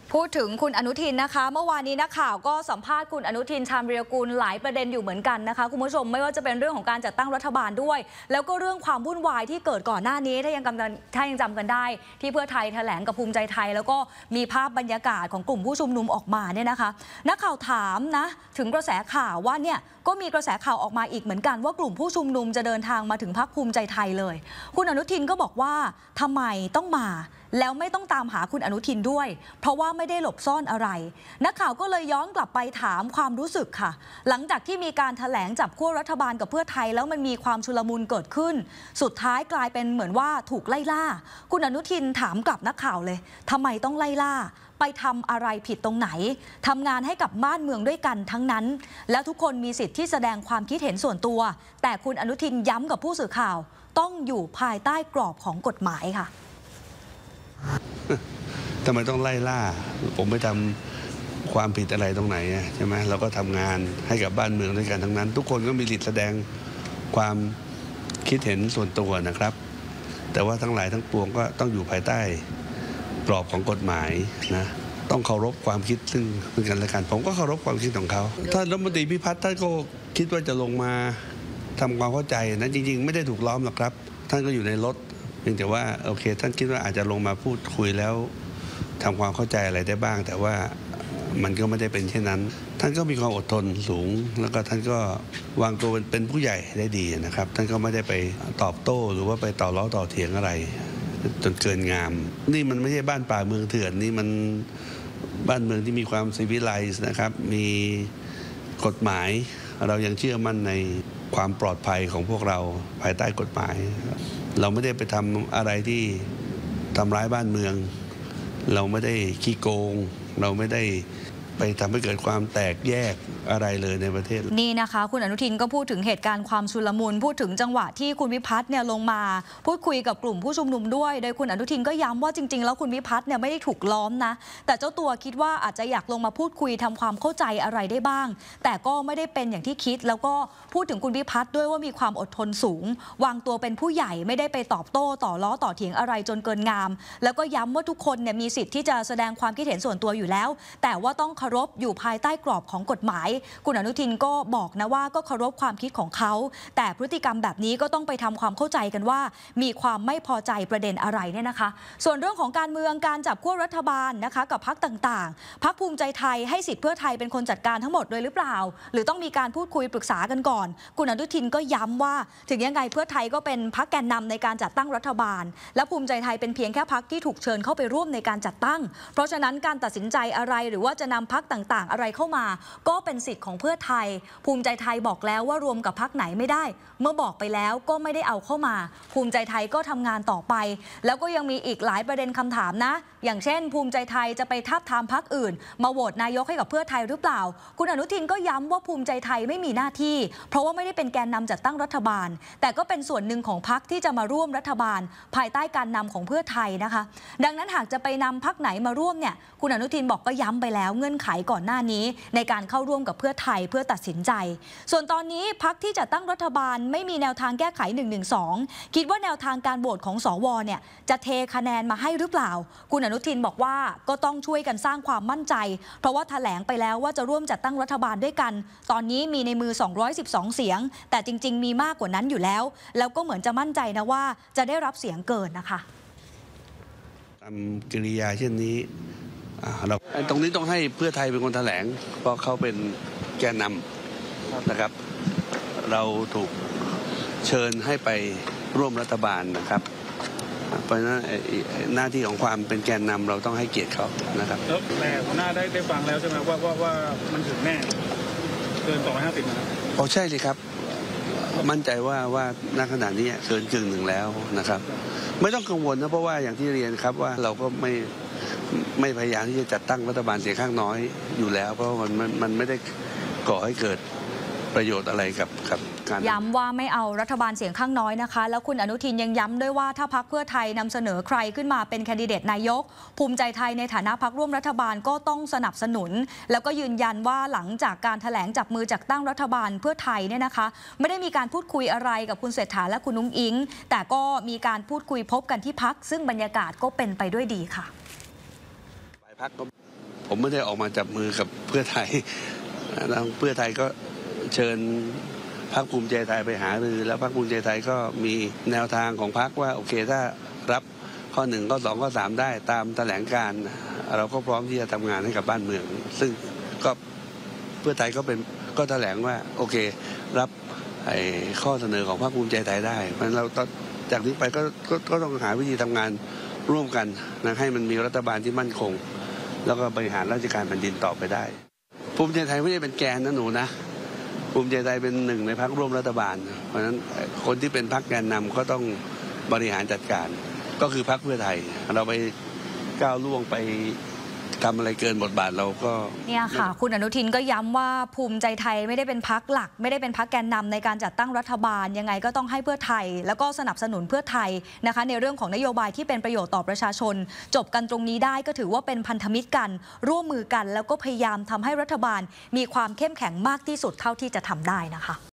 พูดถึงคุณอนุทินนะคะเมื่อวานนี้นักข่าวก็สัมภาษณ์คุณอนุทินชาญวีรกูลหลายประเด็นอยู่เหมือนกันนะคะคุณผู้ชมไม่ว่าจะเป็นเรื่องของการจัดตั้งรัฐบาลด้วยแล้วก็เรื่องความวุ่นวายที่เกิดก่อนหน้านี้ถ้ายังจำกันได้ที่เพื่อไทยแถลงกับภูมิใจไทยแล้วก็มีภาพบรรยากาศของกลุ่มผู้ชุมนุมออกมาเนี่ยนะคะนักข่าวถามนะถึงกระแสข่าวว่าเนี่ยก็มีกระแสข่าวออกมาอีกเหมือนกันว่ากลุ่มผู้ชุมนุมจะเดินทางมาถึงพรรคภูมิใจไทยเลยคุณอนุทินก็บอกว่าทำไมต้องมาแล้วไม่ต้องตามหาคุณอนุทินด้วยเพราะว่าไม่ได้หลบซ่อนอะไรนักข่าวก็เลยย้อนกลับไปถามความรู้สึกค่ะหลังจากที่มีการแถลงจับขั้วรัฐบาลกับเพื่อไทยแล้วมันมีความชุลมุนเกิดขึ้นสุดท้ายกลายเป็นเหมือนว่าถูกไล่ล่าคุณอนุทินถามกลับนักข่าวเลยทำไมต้องไล่ล่าไปทำอะไรผิดตรงไหนทำงานให้กับบ้านเมืองด้วยกันทั้งนั้นแล้วทุกคนมีสิทธิ์ที่แสดงความคิดเห็นส่วนตัวแต่คุณอนุทินย้ำกับผู้สื่อข่าวต้องอยู่ภายใต้กรอบของกฎหมายค่ะทำไมต้องไล่ล่าผมไปทำความผิดอะไรตรงไหนใช่ไหมเราก็ทำงานให้กับบ้านเมืองด้วยกันทั้งนั้นทุกคนก็มีสิทธิ์แสดงความคิดเห็นส่วนตัวนะครับแต่ว่าทั้งหลายทั้งปวงก็ต้องอยู่ภายใต้กรอบของกฎหมายนะต้องเคารพความคิดซึ่งกันและกันผมก็เคารพความคิดของเขาท่านรัฐมนตรีพิพัฒน์ท่านก็คิดว่าจะลงมาทำความเข้าใจนะจริงๆไม่ได้ถูกล้อมหรอกครับท่านก็อยู่ในรถเพียงแต่ว่าโอเคท่านคิดว่าอาจจะลงมาพูดคุยแล้วทำความเข้าใจอะไรได้บ้างแต่ว่ามันก็ไม่ได้เป็นเช่นนั้นท่านก็มีความอดทนสูงแล้วก็ท่านก็วางตัวเป็นผู้ใหญ่ได้ดีนะครับท่านก็ไม่ได้ไปตอบโต้หรือว่าไปต่อล้อต่อเถียงอะไรจนเกินงามนี่มันไม่ใช่บ้านป่าเมืองเถื่อนนี่มันบ้านเมืองที่มีความซีวิไลซ์นะครับมีกฎหมายเรายังเชื่อมั่นในความปลอดภัยของพวกเราภายใต้กฎหมายเราไม่ได้ไปทำอะไรที่ทำร้ายบ้านเมืองเราไม่ได้ขี้โกงเราไม่ได้ไปทำให้เกิดความแตกแยกอะไรเลยในประเทศนี่นะคะคุณอนุทินก็พูดถึงเหตุการณ์ความชุลมุนพูดถึงจังหวะที่คุณวิพัฒน์เนี่ยลงมาพูดคุยกับกลุ่มผู้ชุมนุมด้วยโดยคุณอนุทินก็ย้ำว่าจริงๆแล้วคุณวิพัฒน์เนี่ยไม่ได้ถูกล้อมนะแต่เจ้าตัวคิดว่าอาจจะอยากลงมาพูดคุยทำความเข้าใจอะไรได้บ้างแต่ก็ไม่ได้เป็นอย่างที่คิดแล้วก็พูดถึงคุณวิพัฒน์ด้วยว่ามีความอดทนสูงวางตัวเป็นผู้ใหญ่ไม่ได้ไปตอบโต้ต่อล้อต่อเถียงอะไรจนเกินงามแล้วก็ย้ำว่าทุกคนเนี่ยมีสิทธิ์ที่จะแสดงความคิดเห็นส่วนตัวอยู่แล้วแต่ว่าต้องเคารพอยู่ภายใต้กรอบของกฎหมายคุณอนุทินก็บอกนะว่าก็เคารพความคิดของเขาแต่พฤติกรรมแบบนี้ก็ต้องไปทำความเข้าใจกันว่ามีความไม่พอใจประเด็นอะไรเนี่ยนะคะส่วนเรื่องของการเมืองการจับขั้วรัฐบาลนะคะกับพรรคต่างๆพรรคภูมิใจไทยให้สิทธิ์เพื่อไทยเป็นคนจัดการทั้งหมดเลยหรือเปล่าหรือต้องมีการพูดคุยปรึกษากันก่อนคุณอนุทินก็ย้ำว่าถึงยังไงเพื่อไทยก็เป็นพรรคแกนนำในการจัดตั้งรัฐบาลและภูมิใจไทยเป็นเพียงแค่พรรคที่ถูกเชิญเข้าไปร่วมในการจัดตั้งเพราะฉะนั้นการตัดสินใจอะไรหรือว่าจะนำพรรคต่างๆอะไรเข้ามาก็เป็นสิทธิ์ของเพื่อไทยภูมิใจไทยบอกแล้วว่ารวมกับพรรคไหนไม่ได้เมื่อบอกไปแล้วก็ไม่ได้เอาเข้ามาภูมิใจไทยก็ทำงานต่อไปแล้วก็ยังมีอีกหลายประเด็นคำถามนะอย่างเช่นภูมิใจไทยจะไปทาบทามพรรคอื่นมาโหวตนายกให้กับเพื่อไทยหรือเปล่าคุณอนุทินก็ย้ำว่าภูมิใจไทยไม่มีหน้าที่เพราะว่าไม่ได้เป็นแกนนำจัดตั้งรัฐบาลแต่ก็เป็นส่วนหนึ่งของพรรคที่จะมาร่วมรัฐบาลภายใต้การนำของเพื่อไทยนะคะดังนั้นหากจะไปนำพรรคไหนมาร่วมเนี่ยคุณอนุทินบอกก็ย้ำไปแล้วเงื่อนไขก่อนหน้านี้ในการเข้าร่วมกับเพื่อไทยเพื่อตัดสินใจส่วนตอนนี้พรรคที่จะตั้งรัฐบาลไม่มีแนวทางแก้ไข112คิดว่าแนวทางการโหวตของสวเนี่ยจะเทคะแนนมาให้หรือเปล่าคุณอนุทินบอกว่าก็ต้องช่วยกันสร้างความมั่นใจเพราะว่าแถลงไปแล้วว่าจะร่วมจัดตั้งรัฐบาลด้วยกันตอนนี้มีในมือ212เสียงแต่จริงๆมีมากกว่านั้นอยู่แล้วแล้วก็เหมือนจะมั่นใจนะว่าจะได้รับเสียงเกินนะคะทำกิริยาเช่นนี้เราตรงนี้ต้องให้เพื่อไทยเป็นคนแถลงเพราะเขาเป็นแกนนำนะครับเราถูกเชิญให้ไปร่วมรัฐบาลนะครับเพราะฉะนั้นหน้าที่ของความเป็นแกนนำเราต้องให้เกียรติเขานะครับแล้วแต่หัวหน้าได้ฟังแล้วใช่ไหมว่ามันถึงแน่เกิน250นะครับอ๋อใช่เลยครับมั่นใจว่าณขณะนี้เกินกึ่งหนึ่งแล้วนะครับไม่ต้องกังวลนะเพราะว่าอย่างที่เรียนครับว่าเราก็ไม่พยายามที่จะจัดตั้งรัฐบาลเสียงข้างน้อยอยู่แล้วเพราะมันไม่ได้ก่อให้เกิดประโยชน์อะไรกับการย้ำว่าไม่เอารัฐบาลเสียงข้างน้อยนะคะแล้วคุณอนุทินยังย้ำด้วยว่าถ้าพรรคเพื่อไทยนำเสนอใครขึ้นมาเป็นแคนดิเดตนายกภูมิใจไทยในฐานะพรรคร่วมรัฐบาลก็ต้องสนับสนุนแล้วก็ยืนยันว่าหลังจากการแถลงจับมือจัดตั้งรัฐบาลเพื่อไทยเนี่ยนะคะไม่ได้มีการพูดคุยอะไรกับคุณเศรษฐาและคุณนุ้งอิงแต่ก็มีการพูดคุยพบกันที่พรรคซึ่งบรรยากาศก็เป็นไปด้วยดีค่ะพรรคก็ผมไม่ได้ออกมาจับมือกับเพื่อไทยแล้วเพื่อไทยก็เชิญพรรคภูมิใจไทยไปหารือแล้วพรรคภูมิใจไทยก็มีแนวทางของพรรคว่าโอเคถ้ารับข้อ1ข้อ2ข้อ3ได้ตามแถลงการณ์เราก็พร้อมที่จะทำงานให้กับบ้านเมืองซึ่งก็เพื่อไทยก็แถลงว่าโอเครับข้อเสนอของพรรคภูมิใจไทยได้เพราะฉะนั้นเราจากนี้ไปก็ต้องหาวิธีทำงานร่วมกันนะให้มันมีรัฐบาลที่มั่นคงแล้วก็บริหารราชการแผ่นดินต่อไปได้ภูมิใจไทยไม่ได้เป็นแกนนะหนูนะภูมิใจไทยเป็นหนึ่งในพรรคร่วมรัฐบาลเพราะฉะนั้นคนที่เป็นพรรคแกนนำก็ต้องบริหารจัดการก็คือพรรคเพื่อไทยเราไปก้าวล่วงไปทำอะไรเกินบทบาทเราก็เนี่ยค่ะคุณอนุทินก็ย้ำว่าภูมิใจไทยไม่ได้เป็นพรรคหลักไม่ได้เป็นพรรคแกนนำในการจัดตั้งรัฐบาลยังไงก็ต้องให้เพื่อไทยแล้วก็สนับสนุนเพื่อไทยนะคะในเรื่องของนโยบายที่เป็นประโยชน์ต่อประชาชนจบกันตรงนี้ได้ก็ถือว่าเป็นพันธมิตรกันร่วมมือกันแล้วก็พยายามทำให้รัฐบาลมีความเข้มแข็งมากที่สุดเท่าที่จะทำได้นะคะ